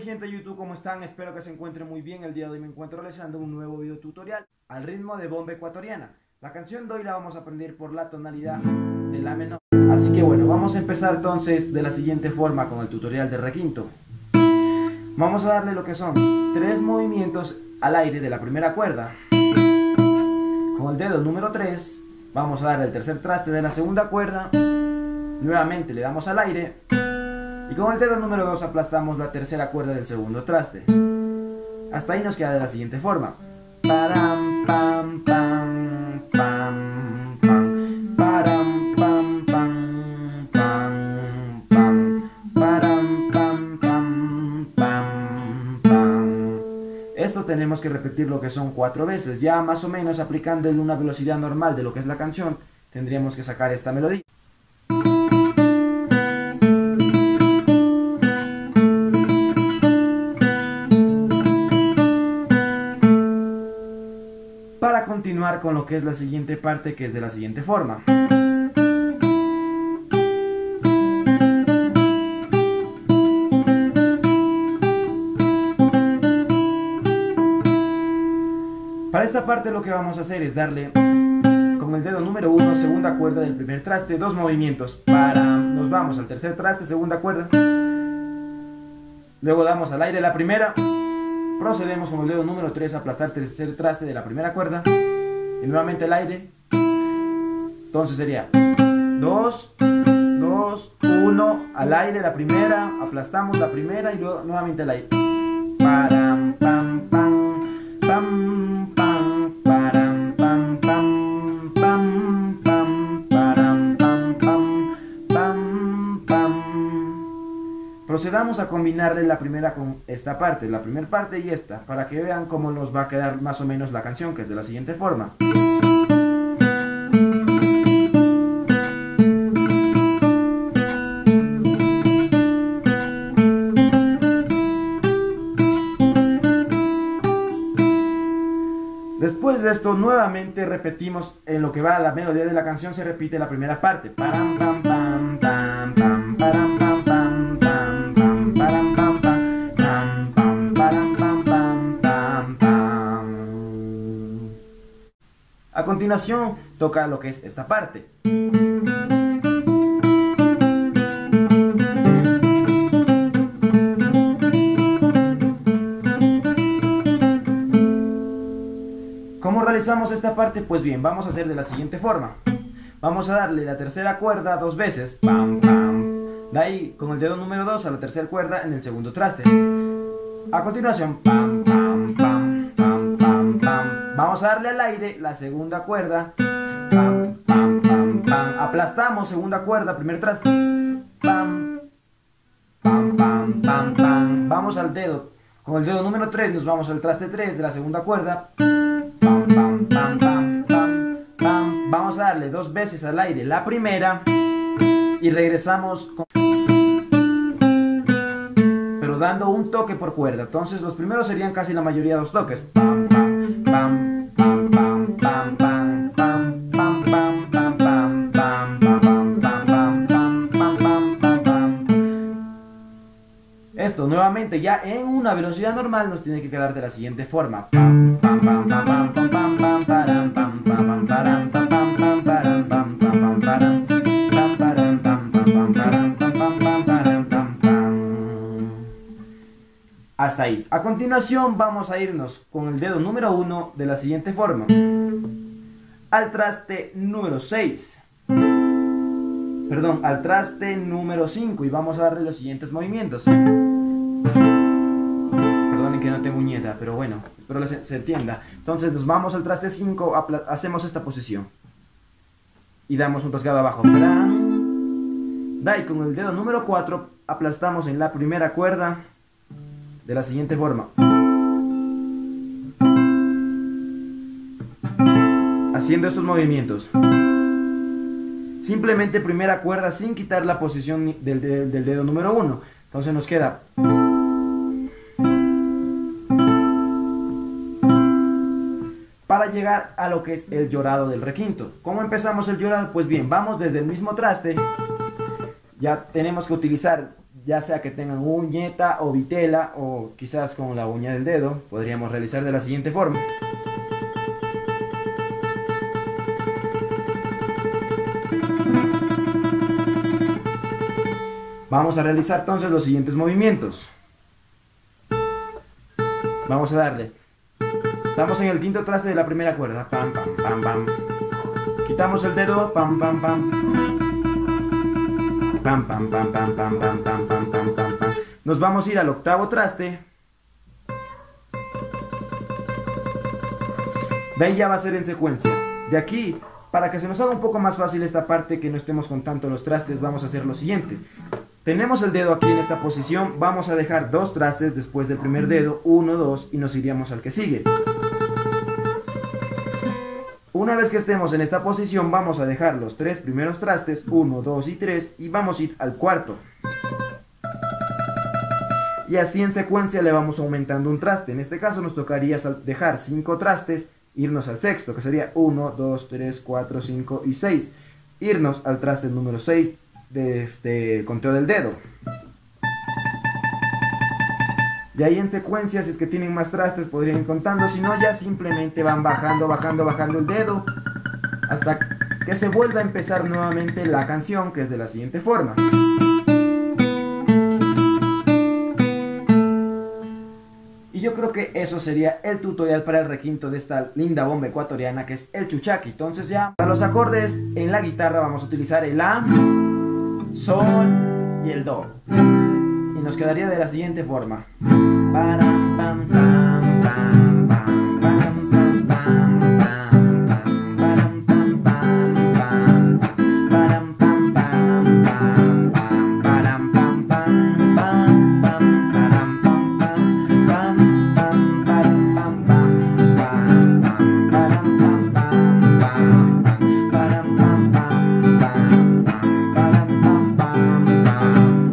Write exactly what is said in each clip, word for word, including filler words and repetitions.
gente de YouTube, ¿cómo están? Espero que se encuentren muy bien. El día de hoy me encuentro realizando un nuevo video tutorial al ritmo de bomba ecuatoriana. La canción de hoy la vamos a aprender por la tonalidad de la menor. Así que bueno, vamos a empezar entonces de la siguiente forma con el tutorial de requinto. Vamos a darle lo que son tres movimientos al aire de la primera cuerda. Con el dedo número tres vamos a darle el tercer traste de la segunda cuerda. Nuevamente le damos al aire. Y con el dedo número dos aplastamos la tercera cuerda del segundo traste. Hasta ahí nos queda de la siguiente forma. Param, pam, pam, pam, pam. Param, pam, pam, pam, pam. Param, pam, pam, pam, pam. Esto tenemos que repetir lo que son cuatro veces. Ya más o menos aplicando en una velocidad normal de lo que es la canción, tendríamos que sacar esta melodía. Para continuar con lo que es la siguiente parte, que es de la siguiente forma. Para esta parte lo que vamos a hacer es darle con el dedo número uno, segunda cuerda del primer traste, dos movimientos. Para, nos vamos al tercer traste, segunda cuerda. Luego damos al aire la primera. Procedemos con el dedo número tres a aplastar el tercer traste de la primera cuerda. Y nuevamente el aire. Entonces sería dos, dos, uno, al aire la primera, aplastamos la primera y luego nuevamente el aire. Param, pam, pam, pam, pam, param, pam, pam, pam, pam, param, pam, pam, pam, pam. Procedamos a combinarle la primera con esta parte, la primera parte y esta, para que vean cómo nos va a quedar más o menos la canción, que es de la siguiente forma. Después de esto, nuevamente repetimos en lo que va a la melodía de la canción, se repite la primera parte. Param, pam, pam, pam, pam, param, pam, pam, pam, pam, param, pam, pam, pam, pam, param, pam, pam, pam, pam. A continuación, toca lo que es esta parte. ¿Cómo realizamos esta parte? Pues bien, vamos a hacer de la siguiente forma. Vamos a darle la tercera cuerda dos veces. Pam, pam. De ahí con el dedo número dos a la tercera cuerda en el segundo traste. A continuación, pam, pam, pam, pam, pam, pam. Vamos a darle al aire la segunda cuerda. Pam, pam, pam, pam. Aplastamos segunda cuerda, primer traste. Pam, pam, pam, pam, pam. Vamos al dedo. Con el dedo número tres nos vamos al traste tres de la segunda cuerda. Pam, pam, pam, pam, pam, pam. Vamos a darle dos veces al aire la primera y regresamos con... pero dando un toque por cuerda. Entonces los primeros serían casi la mayoría de los toques. Pam, pam, pam, pam, pam, pam, pam, pam, pam, pam, pam, pam, pam, pam, pam, pam, pam, pam, pam, pam. Esto nuevamente ya en una velocidad normal nos tiene que quedar de la siguiente forma. Pam, pam, pam, pam, pam, pam, pam, pam, param, pam, pam, pam, param, pam, pam, pam, param, pam, pam, pam, param, pam, param, pam, pam, pam, param, pam, pam, pam, param, pam, pam. Hasta ahí. A continuación vamos a irnos con el dedo número uno de la siguiente forma. Al traste número seis. Perdón, al traste número cinco y vamos a darle los siguientes movimientos. Perdonen que no tengo uñeta, pero bueno, espero que se, se entienda. Entonces nos vamos al traste cinco, hacemos esta posición y damos un rasgado abajo. Da y con el dedo número cuatro aplastamos en la primera cuerda de la siguiente forma. Haciendo estos movimientos. Simplemente primera cuerda sin quitar la posición del, del, del dedo número uno. Entonces nos queda. Para llegar a lo que es el llorado del requinto. ¿Cómo empezamos el llorado? Pues bien, vamos desde el mismo traste. Ya tenemos que utilizar ya sea que tengan uñeta o vitela o quizás con la uña del dedo, podríamos realizar de la siguiente forma. Vamos a realizar entonces los siguientes movimientos. Vamos a darle. Estamos en el quinto traste de la primera cuerda. Pam, pam, pam, pam. Quitamos el dedo. Pam, pam, pam. Pam, pam, pam, pam, pam, pam, pam, pam, pam, pam, pam. Nos vamos a ir al octavo traste. De ahí ya va a ser en secuencia. De aquí, para que se nos haga un poco más fácil esta parte, que no estemos contando los trastes, vamos a hacer lo siguiente. Tenemos el dedo aquí en esta posición, vamos a dejar dos trastes después del primer dedo, uno, dos, y nos iríamos al que sigue. Una vez que estemos en esta posición, vamos a dejar los tres primeros trastes, uno, dos y tres, y vamos a ir al cuarto. Y así en secuencia le vamos aumentando un traste. En este caso nos tocaría dejar cinco trastes, irnos al sexto, que sería uno, dos, tres, cuatro, cinco y seis. Irnos al traste número seis, de este conteo del dedo. De ahí en secuencia, si es que tienen más trastes, podrían ir contando, si no ya simplemente van bajando, bajando, bajando el dedo hasta que se vuelva a empezar nuevamente la canción, que es de la siguiente forma. Y yo creo que eso sería el tutorial para el requinto de esta linda bomba ecuatoriana, que es el chuchaqui. Entonces ya para los acordes en la guitarra vamos a utilizar el La, Sol y el Do. Y nos quedaría de la siguiente forma. Param, pam, pam, pam, pam, param, pam, pam, pam, pam, param, pam, pam, pam, param, pam, pam, pam, pam, param, pam, pam, pam, pam, param, pam, pam, pam, pam, param, pam, pam, pam, pam, param, pam, pam, pam, pam, param, pam, pam, pam, pam, param, pam, pam, pam,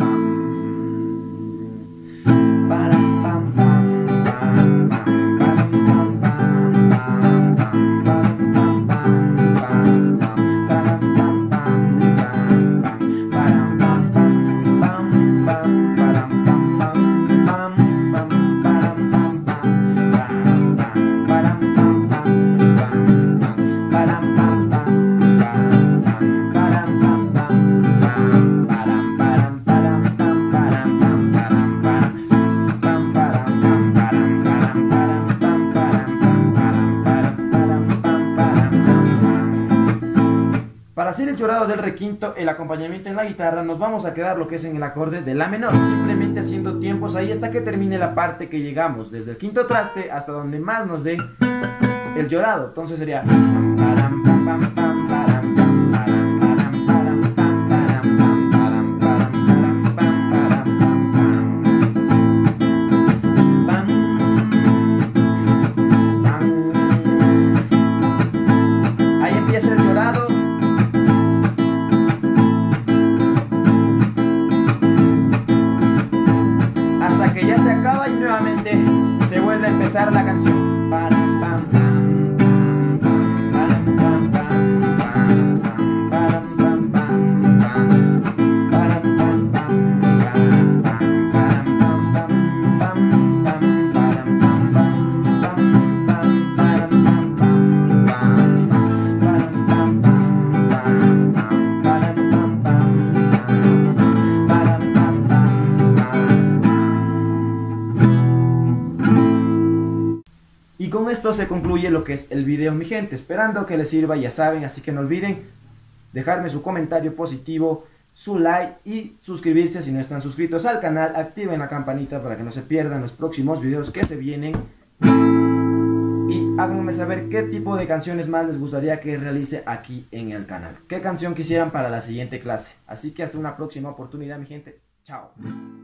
Para hacer el llorado del requinto, el acompañamiento en la guitarra, nos vamos a quedar lo que es en el acorde de La menor, simplemente haciendo tiempos ahí hasta que termine la parte que llegamos, desde el quinto traste hasta donde más nos dé el llorado. Entonces sería param, pam, pam, pam, param, pam, param, param, param, pam, param, pam, param, param, param, pam, param, pam, pam, pam. Ahí empieza el llorado. Hasta que ya se acaba y nuevamente se vuelve a empezar la canción. Param, pam, pam, pam, pam, param, pam, pam, pam, pam, param, pam, pam, pam, param, pam, pam, pam, pam, param, pam, pam, pam, pam, param, pam, pam, pam, pam, param, pam, pam, pam, param, pam, pam, pam, pam, param, pam, pam, pam, param, pam, pam. Y con esto se concluye lo que es el video, mi gente, esperando que les sirva, ya saben, así que no olviden dejarme su comentario positivo, su like y suscribirse si no están suscritos al canal, activen la campanita para que no se pierdan los próximos videos que se vienen y háganme saber qué tipo de canciones más les gustaría que realice aquí en el canal, qué canción quisieran para la siguiente clase, así que hasta una próxima oportunidad, mi gente, chao.